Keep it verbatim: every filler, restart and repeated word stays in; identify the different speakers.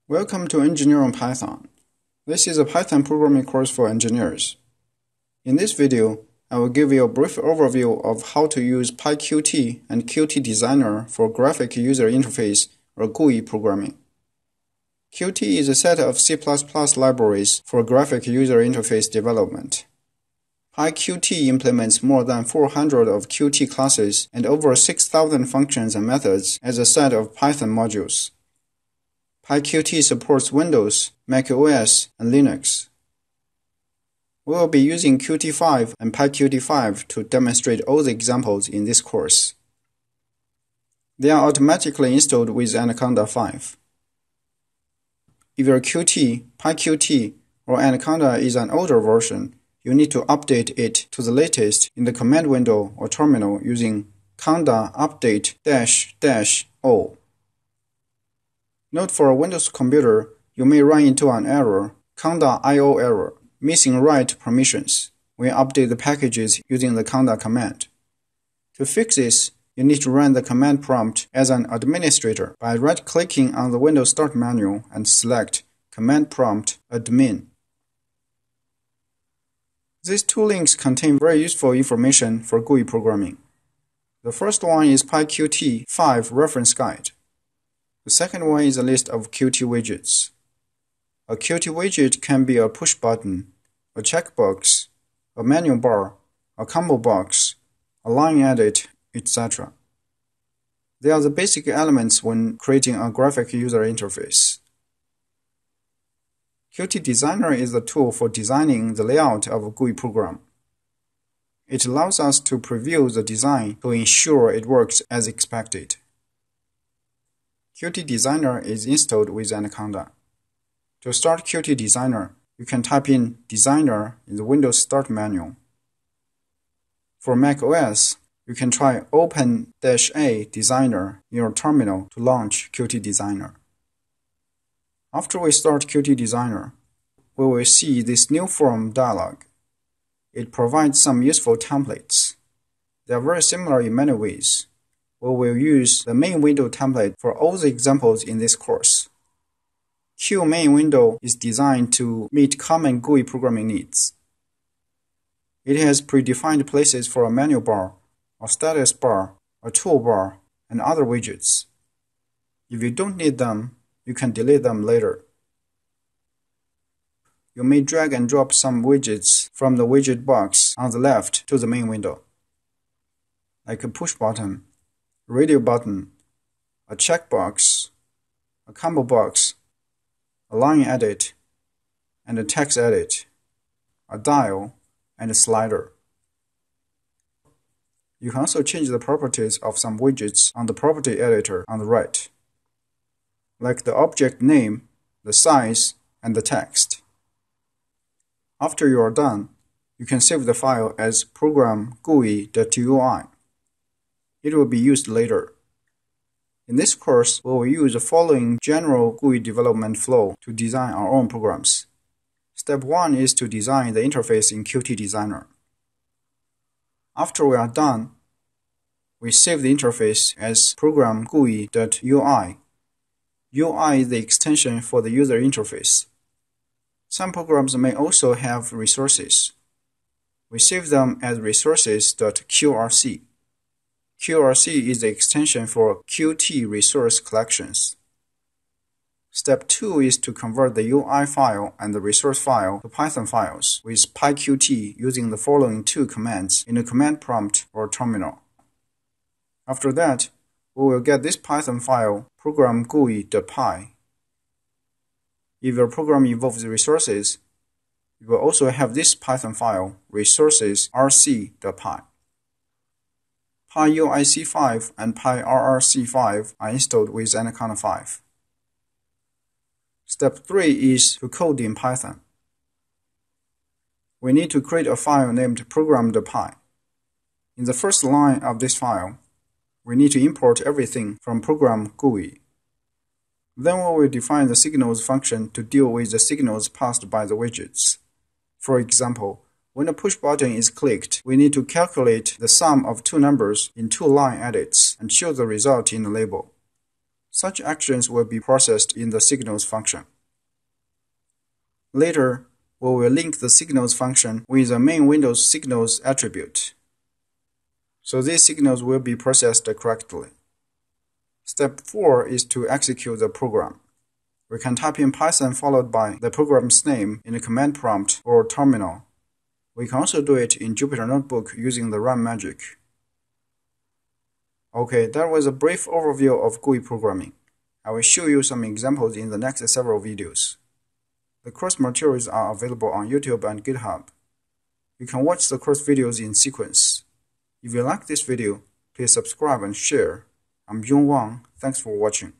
Speaker 1: Welcome to Engineering Python. This is a Python programming course for engineers. In this video, I will give you a brief overview of how to use PyQt and Qt Designer for graphic user interface or G U I programming. Qt is a set of C plus plus libraries for graphic user interface development. PyQt implements more than four hundred of Qt classes and over six thousand functions and methods as a set of Python modules. PyQt supports Windows, macOS, and Linux. We will be using Qt five and PyQt five to demonstrate all the examples in this course. They are automatically installed with Anaconda five. If your Qt, PyQt, or Anaconda is an older version, you need to update it to the latest in the command window or terminal using conda update dash dash o. Note, for a Windows computer, you may run into an error, conda I O error, missing write permissions, when you update the packages using the conda command. To fix this, you need to run the command prompt as an administrator by right-clicking on the Windows Start menu and select Command Prompt Admin. These two links contain very useful information for G U I programming. The first one is PyQt five reference guide. The second one is a list of Qt widgets. A Qt widget can be a push button, a checkbox, a menu bar, a combo box, a line edit, et cetera. They are the basic elements when creating a graphic user interface. Qt Designer is the tool for designing the layout of a G U I program. It allows us to preview the design to ensure it works as expected. Qt Designer is installed with Anaconda. To start Qt Designer, you can type in Designer in the Windows Start menu. For macOS, you can try Open-A Designer in your terminal to launch Qt Designer. After we start Qt Designer, we will see this new form dialog. It provides some useful templates. They are very similar in many ways. We will use the main window template for all the examples in this course. Q main window is designed to meet common G U I programming needs. It has predefined places for a menu bar, a status bar, a toolbar, and other widgets. If you don't need them, you can delete them later. You may drag and drop some widgets from the widget box on the left to the main window, like a push button, radio button, a checkbox, a combo box, a line edit, and a text edit, a dial, and a slider. You can also change the properties of some widgets on the property editor on the right, like the object name, the size, and the text. After you are done, you can save the file as program G U I dot U I. It will be used later. In this course, we will use the following general G U I development flow to design our own programs. Step one is to design the interface in Qt Designer. After we are done, we save the interface as program G U I dot U I. U I is the extension for the user interface. Some programs may also have resources. We save them as resources dot Q R C. Q R C is the extension for Qt resource collections. Step two is to convert the U I file and the resource file to Python files with PyQt using the following two commands in a command prompt or terminal. After that, we will get this Python file, program G U I dot P Y. If your program involves resources, you will also have this Python file, resources R C dot P Y. PyUIC five and PyRRC five are installed with Anaconda five. Step three is to code in Python. We need to create a file named program.py. In the first line of this file, we need to import everything from program G U I. Then we will define the signals function to deal with the signals passed by the widgets. For example, when a push button is clicked, we need to calculate the sum of two numbers in two line edits and show the result in the label. Such actions will be processed in the signals function. Later, we will link the signals function with the main Windows signals attribute, so these signals will be processed correctly. Step four is to execute the program. We can type in Python followed by the program's name in the command prompt or terminal. We can also do it in Jupyter Notebook using the run magic. Okay, that was a brief overview of G U I programming. I will show you some examples in the next several videos. The course materials are available on YouTube and GitHub. You can watch the course videos in sequence. If you like this video, please subscribe and share. I'm Yong Wang. Thanks for watching.